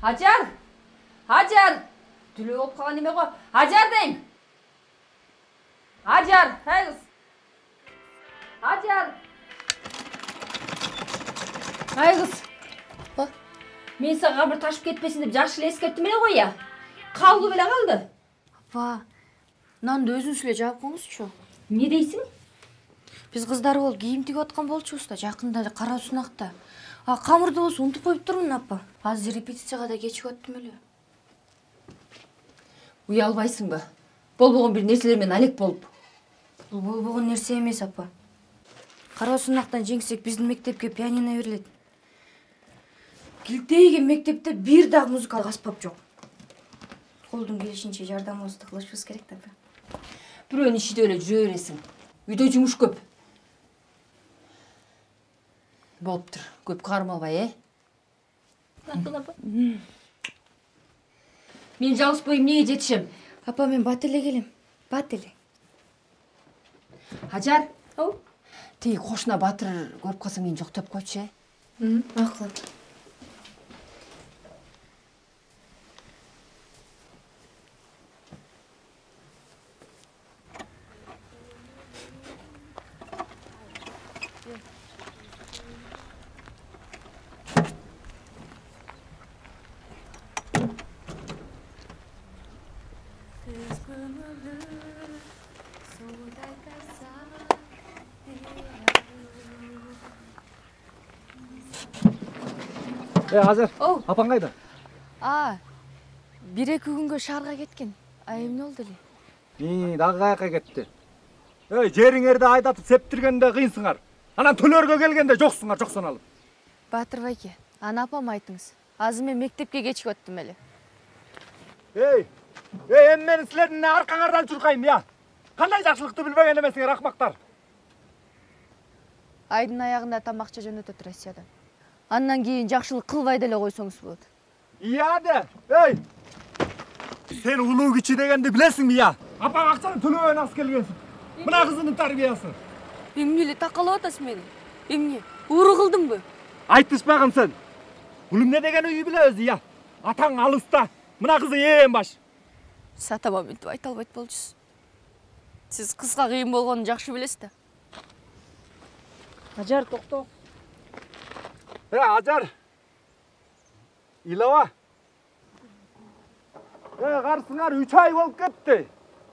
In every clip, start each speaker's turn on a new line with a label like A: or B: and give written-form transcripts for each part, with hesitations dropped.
A: Hacer! Hacer! Tülü olup kalan neme koy. Hacer deyim. Hacer! Hey kız. Hacer! Hey kız. Men sana kabir taşıp ketmesin dep жақшылы eskертtim эле ғой ya. Kaldı bile kaldı.
B: Апа, мынанды өзүңүз эле жаап коюңузчу.
A: Ne дейсің?
B: Биз кыздар болуп кийим тигип аткан болчубуз да, жакында кара сунакта. Камырды болсо унутуп коюп турмун, апа. Азыр репетицияга да кечигип аттым эле.
A: Уялбайсыңбы? Болбогон бир нерселер менен алек болуп.
B: Бул болбогон нерсе эмес, апа. Кара сунактан жеңсек биздин мектепке пианино берилет. Килтейген мектепте бир дагы музыкалык аспап жок. Колдун келишинче жардамыбызды кылышыбыз керек да.
A: Бирөөнүн ишиде эле жүрө бересиң. Үйдө жумуш көп. Болуптур. Көп кармалбай, апа. Мен жалгыз боюм эмнеге жетишем?
B: Апа, мен бат эле келем. Бат эле.
A: Hacer. Тиги кошуна Батыр көрүп калсаң мени жоктоп койчу,
B: Макул.
C: Азыр, апаң қайда?
B: Бир-эки күнгө шаарга кеткен. Эмне болду эле?
C: Дагы каяка кетти. Жериңерди айдатып септиргенде кыйынсыңар. Анан төлөргө келгенде жоксуңар, жок саналып.
B: Батыр байке, аны апам айтыңыз. Азыр мен мектепке кечигип аттым эле.
C: Эми мен силердин аркаңардан чуркайм, я. Кандай жакшылыкты билбеген эмесиңер, акмактар.
B: Айдын аягында тамакча жөнөтөт Россиядан. Андан кийин жакшылык кылбай деле койсоңуз болот.
C: Де. Сен улуу кичи дегенди билесиңби, я? Апаң акчаны төлөбөй нас келгенсиң. Мына кызынын тарбиясы.
B: Эмне эле такалап атасыз мени? Эмне? Ууру кылдымбы?
C: Айтышпагын сен. Бул эмне деген үй билебиз, я? Атаң алыста. Мына кызы ээн баш.
B: Сатама мынтип айта албайт болчусуз. Сиз кызга кыйын болгонун жакшы билесиз да.
A: Hacer токто.
C: Ажар. Илова. Карсыңар 3 ай болуп кетти.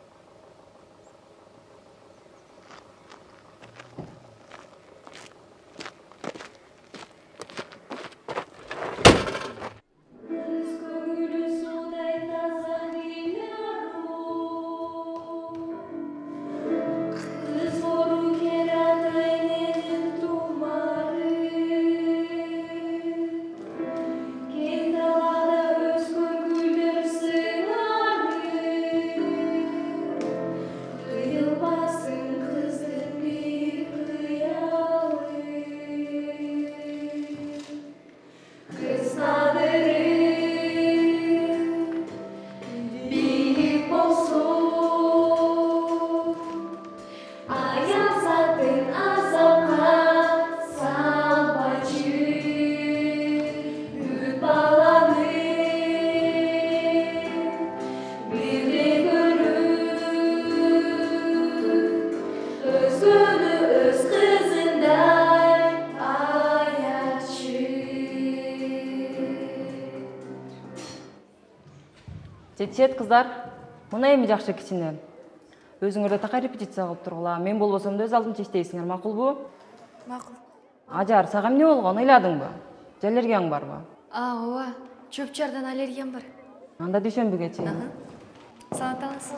A: Жетишет кыздар. Мына эми жакшы кичине. Өзүңөрдө такай репетиция кылып тургула. Мен болбосом да өз алдымча иштейсиңер, макулбу?
B: Макул.
A: Ажар, сага эмне болгон? Ыйладыңбы? Же аллергияң барбы?
B: Ооба. Чөп-чардан аллергиям бар.
A: Анда дүйшөмбүгө чейин.
B: Саламат алыңыз.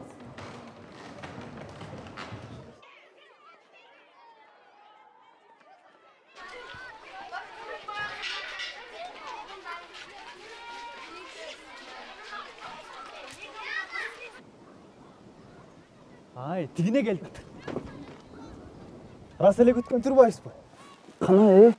C: Тигине келди. Рас эле күткөн турбайсызбы?
D: Кана,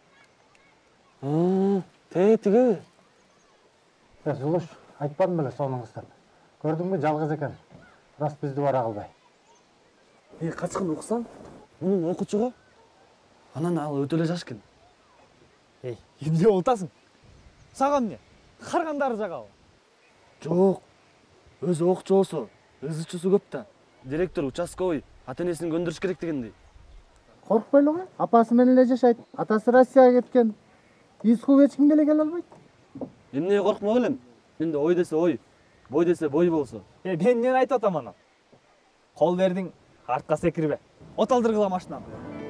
D: тиги.
C: Жулуш, айтпадым беле сонуңуздан. Көрдүңбү, жалгыз экен. Рас бизди бара кылбай.
D: Качкын уксаң, мунун окуучуга анан ал өтө эле жаш экен.
C: Эмне болуп атасың? Сага эмне?
E: Каргандары жагабы?
D: Жок. Өзү окчосу, ызычусу көп да. Директор участковый ата-энесин көндүрүш керек дегендей.
C: Коркпойлу го. Апасы менен эле жашайт. Атасы Россияга кеткен. Иску эч кимге эле келе албайт.
D: Эмнеге коркмок элем? Менде ой десе ой, бой десе бой болсо.
E: Мен эмнени айтып атам аны? Кол бердиң, артка секирбе. Оталдыргыла машинаны.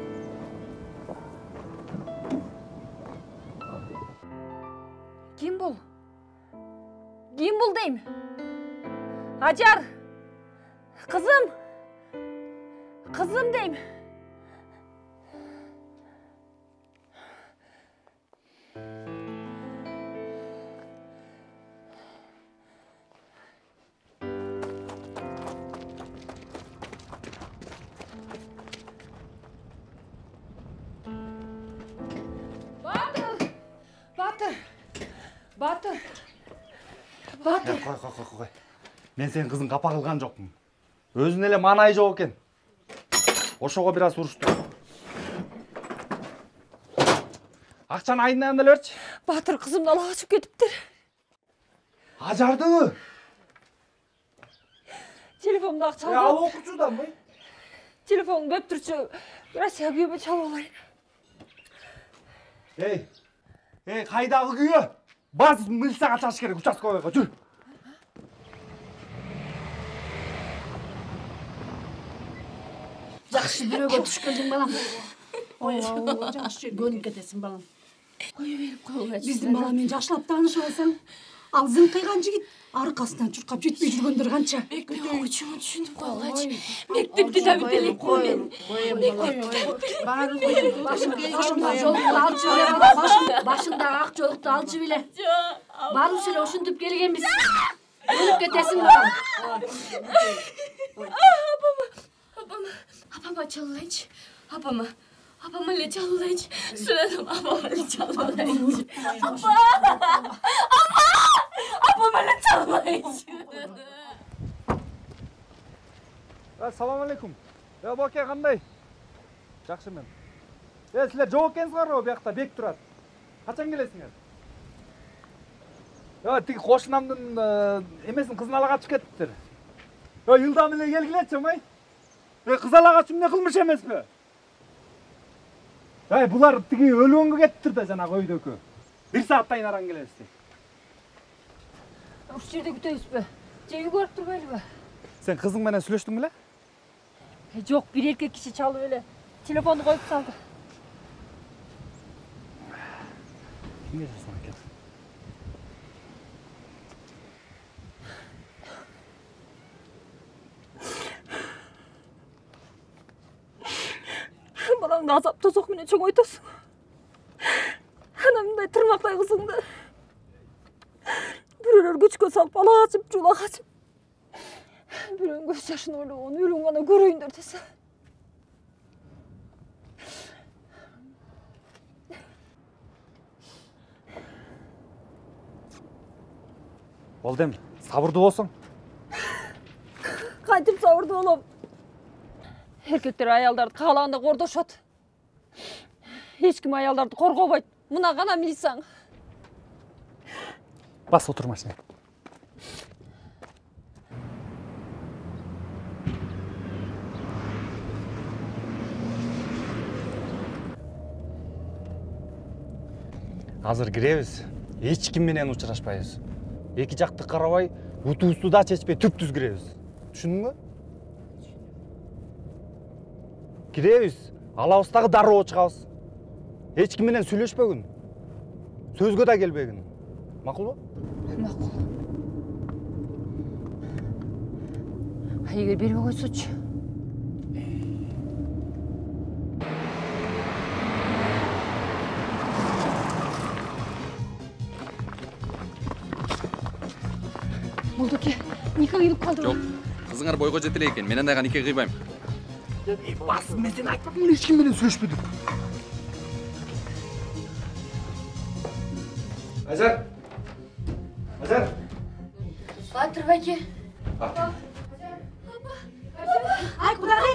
B: Ким бул? Ким бул дейм? Ажар! Кызым! Кызым дейм. Батыр!
F: Кой. Мен сенин кызың капа кылган жокмун. Өзүнүн эле маанайы жок экен. Ошого бир аз урушту. Акчаны айынан эле берчи.
B: Батыр, кызымды ала качып кетиптир.
F: Ажардыбы?
B: Телефонумда акча
F: Ал
B: жок.
F: окуучуданбы?
B: Телефонум беп турчу. Россия күйөмө чалып алайын.
F: Кайдагы күйөө? Баз милицияга чыгыш керек, участковыйга жүр.
G: Жакшы бирөөгө туш келдиң балам. Жакшы көнүп кетесиң балам.
B: Кое берип койгула.
G: Биздин бала менен жакшылап таанышып алсаң, ал зыңкыйган жигит аркасынан чуркап жетпей жүргөндөр канча.
B: Мектеп окуучумун түшүнүп койгулачы. Мектепти да бүтө элекмин мен.
G: Башыңдагы ак жолукту алчу беле. Баарыбыз эле ушинтип келгенбиз. Көнүп кетесиң балам.
B: Апама чалуулайынчы. Апама эле чалуулайынчы. Сүрөдүм, апама эле чалуулайынчы. Апама эле чалуулайынчы.
F: Салам алейкум. Боке кандай? Жакшы мен. Силер жок экенсиңерби биякта бек турат. Качан келесиңер? Тиги кошунамдын эмесин кызын ала качып кетиптир. Жылдам эле келгилечи, май. Кыз ала качып эмне кылмыш эмеспи? Булар тиги өлгөнгө кетиптир да жанагы өйдөкү. 1 сааттан аран келесиз.
B: Ушул жерде күтөбүзбү? Же үйгө барып турбайлыбы?
F: Сен кызың менен сүйлөштүң беле?
B: Жок, бир эркек киши чалып эле телефонду коюп салды.
F: Кимге жазган экен?
B: Балаңды азап тозок менен чоңойтосуң. Ана мындай тырмактай кызыңды бирөөлөр күчкө салып ала качып, жула качып. Бирөөнүн көз жашын ойлогон өлүм гана көрөйүндөр десе.
F: Болдем, сабырдуу болсоң.
B: Кантип сабырдуу болом? Эркектер аялдарды каалаганда кордошот. Эч ким аялдарды коргобойт. Мына гана милицияң.
F: Бас отур машина. Азыр киребиз. Эч ким менен учурашпайбыз. Эки жакты карабай, утуубузду да чечпей түп-түз киребиз. Түшүндүңбү? Киребиз, алабыз дагы дароо чыгабыз. Эч ким менен сүйлөшпөгүн. Сөзгө да келбегин. Макулбу?
B: Макул. Эгер бербей койсочу? Молдоке, нике кыйылып калдыбы?
H: Жок, кызыңар бойго жете элек экен. Мен андайга нике кыйбайм.
F: Басым, мен сени айтпадым, эч ким менен сүйлөшпөдүк. Ажар.
B: Батыр байке.
G: Ай кудагый.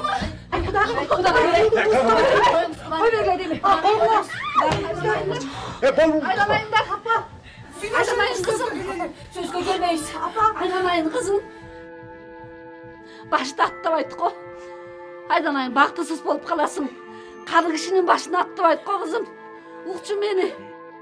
G: Ой бергиле дейм.
F: Болбу.
G: Айламайын да, апа. Айламайын Aydanayın kızım. Sözgө gelmeyiz. Aydanayın kızım. Başta attı ko. Aydanayın baktısız bolup kalasın. Karı kişinin başına attı ko kızım. Uğçu beni.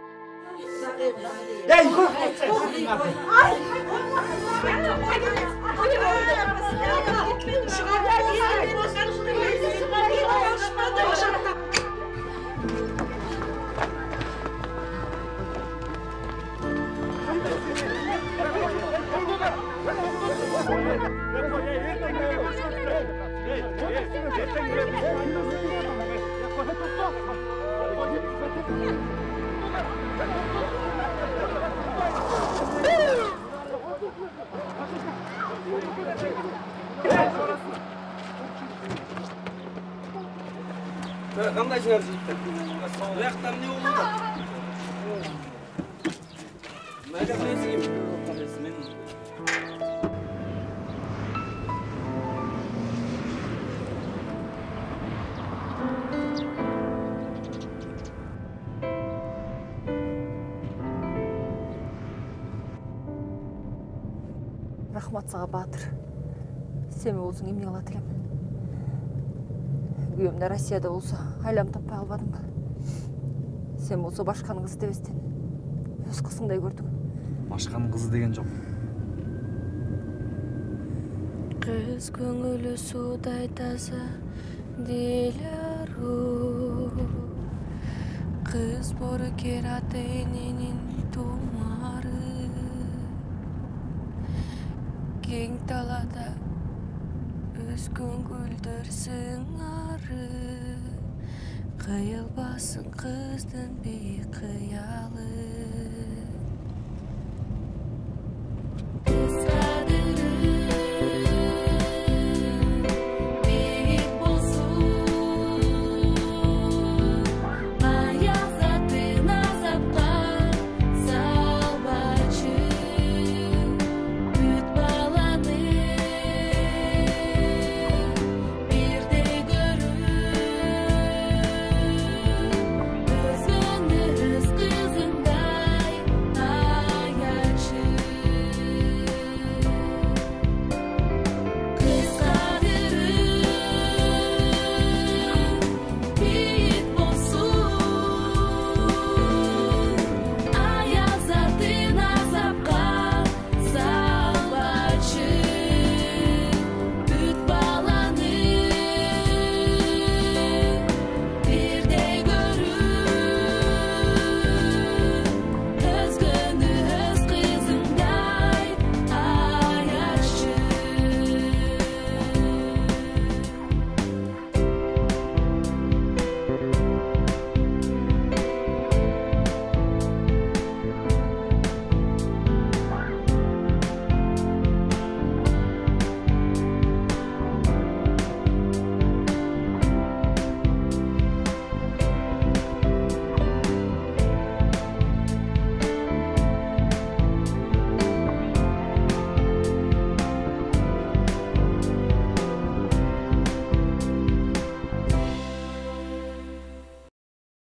D: Qanday ishlar jiydi? Bu yoqdan ne oldu? Mayda qilasiz. Men
I: Рахмат сага Батыр. Сен болсуң эмне кылат элем? Күйөөм да Россияда болсо, айлам таппай калбадыңбы? Сен болсо башканын кызы дебестен өз кызыңдай көрдүң.
D: башканын кызы деген жок.
B: Кыз көңүлү суудай таза Диляру Кыз боркер ата эненин тумары Кең талада өскөн гүлдөр сыңары Кыйылбасын кыздын бейкыялы